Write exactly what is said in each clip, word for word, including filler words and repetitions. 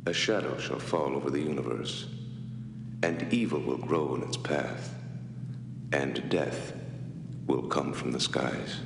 A shadow shall fall over the universe, and evil will grow in its path, and death will come from the skies.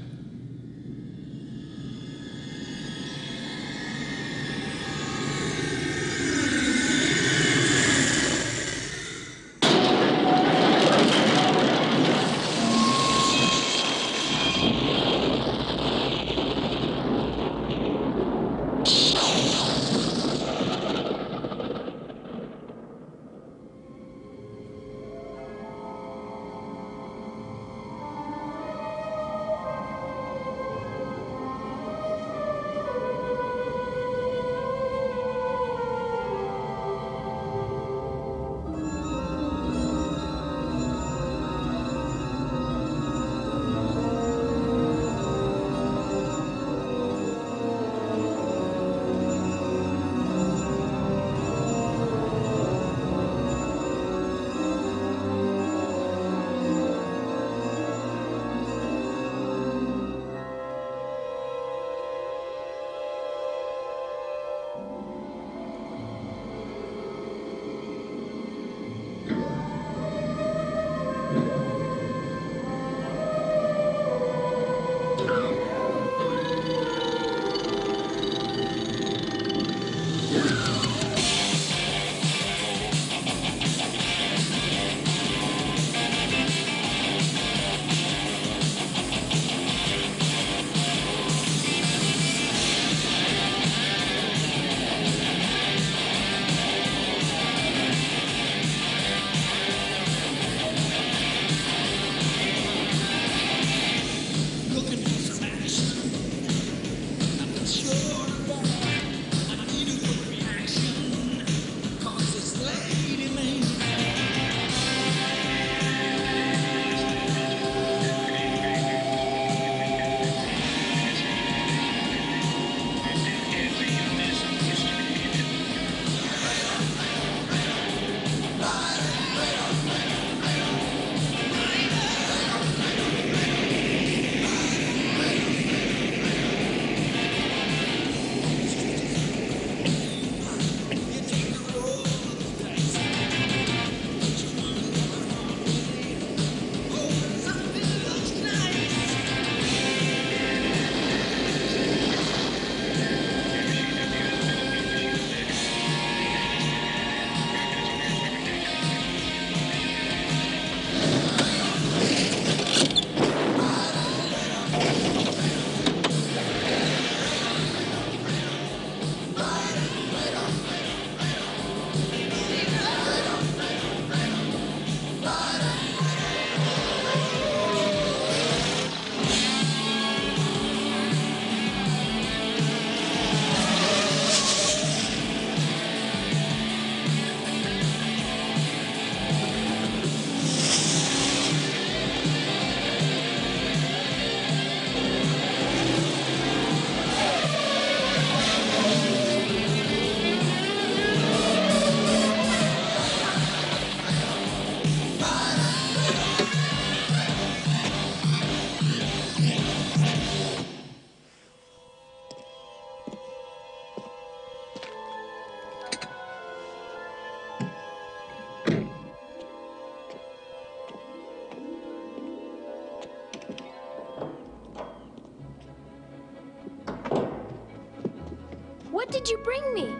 What did you bring me?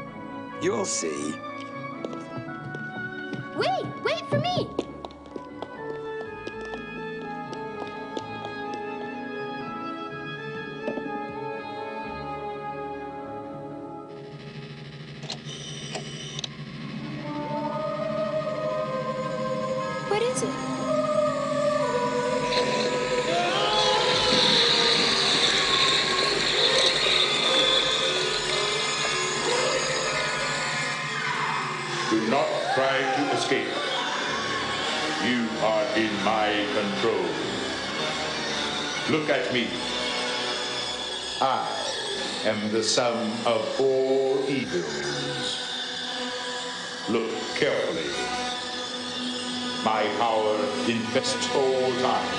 You'll see. Wait, wait for me! What is it? Do not try to escape. You are in my control. Look at me. I am the sum of all evils. Look carefully. My power invests all time,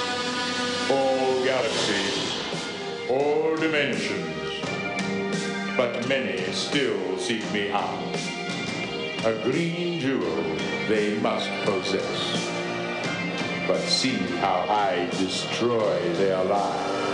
all galaxies, all dimensions. but many still seek me out. A green jewel they must possess, but see how I destroy their lives.